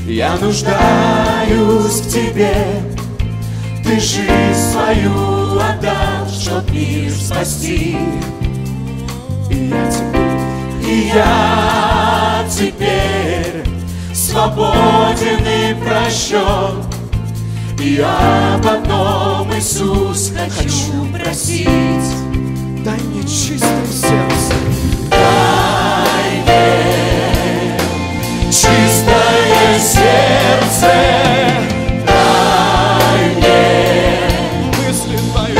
Я нуждаюсь в тебе. Ты жизнь свою отдал, чтоб мир спасти. И я теперь свободен и прощен. И об одном, Иисус, хочу просить. Дай мне чистое сердце. Дай мне чистое сердце. Дай мне Мысли твои.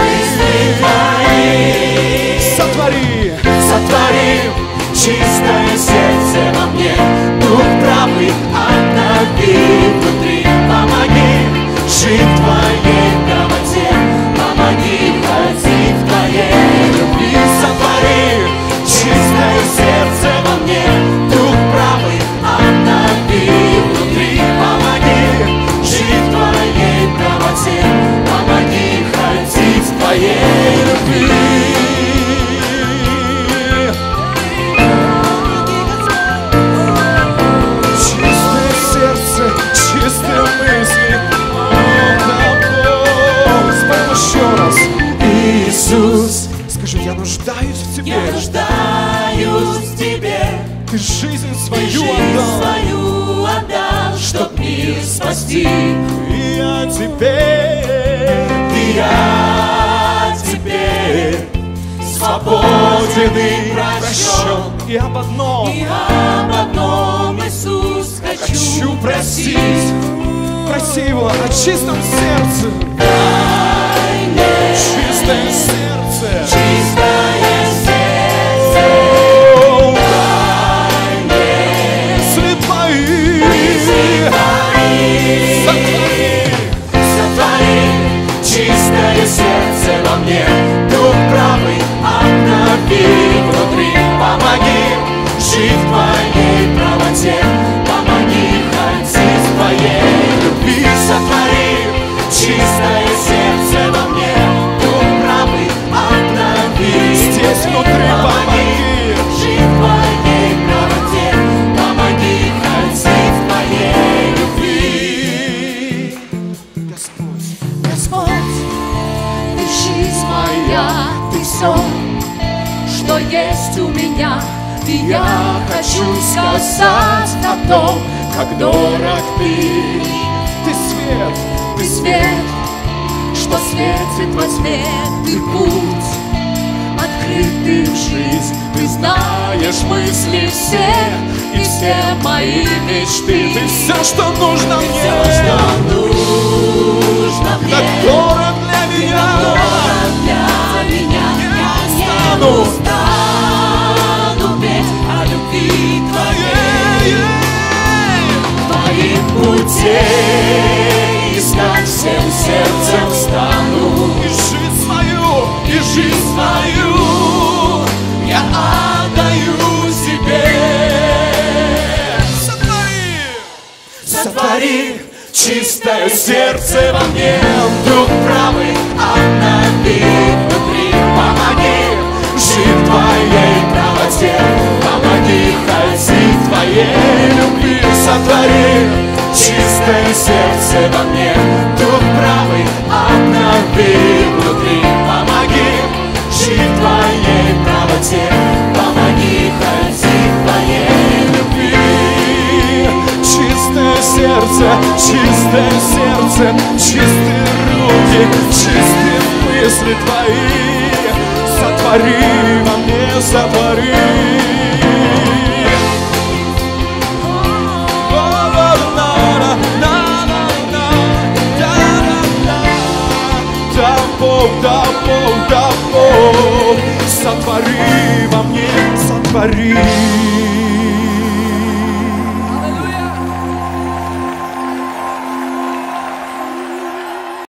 Сотвори чистое сердце во мне. Дух правый обнови внутри. Помоги жить в твоей правоте. Помоги ходить в твоей любви. Сотвори чистое сердце во мне. Дух правый обнови внутри. Помоги жить в твоей правоте. Помоги ходить в твоей любви. Иисус, скажи, я нуждаюсь в тебе. Я нуждаюсь в тебе. Ты жизнь свою отдал, чтоб мир спасти. И я теперь свободен и прощен. И об одном, Иисус, хочу просить. Проси его о чистом сердце. Дай мне чистое сердце. Чистое сердце. Дай мне мысли твои. Сотвори чистое сердце во мне. Дух правый обнови внутри. Помоги жить в твоей правоте. Помоги ходить в твоей любви. Сотвори чистое сердце во мне. Дух правый обнови здесь внутри. Помоги жить в твоей правоте. Помоги ходить в твоей любви. Господь, ты жизнь моя, ты все, что есть у меня. И я хочу сказать о том, как дорог ты. Ты свет, что светит во тьме. Ты путь, открытый в жизнь. Ты знаешь мысли все и все мои мечты. ты все, что нужно мне. Все, что нужно мне. Так дорог для меня. Я не устану петь о любви твоей. Твоих путей искать всем сердцем стану. И жизнь свою я отдаю тебе. Сотвори чистое сердце во мне. Дух правый обнови внутри. Помоги жить в твоей правоте. Помоги ходить в твоей любви. Сотвори чистое сердце во мне. Дух правый обнови внутри. Помоги жить в твоей правоте. Помоги ходить в твоей любви. чистое сердце, чистые руки, чистые мысли твои. Сотвори во мне, сотвори. Да, Бог, сотвори во мне, сотвори.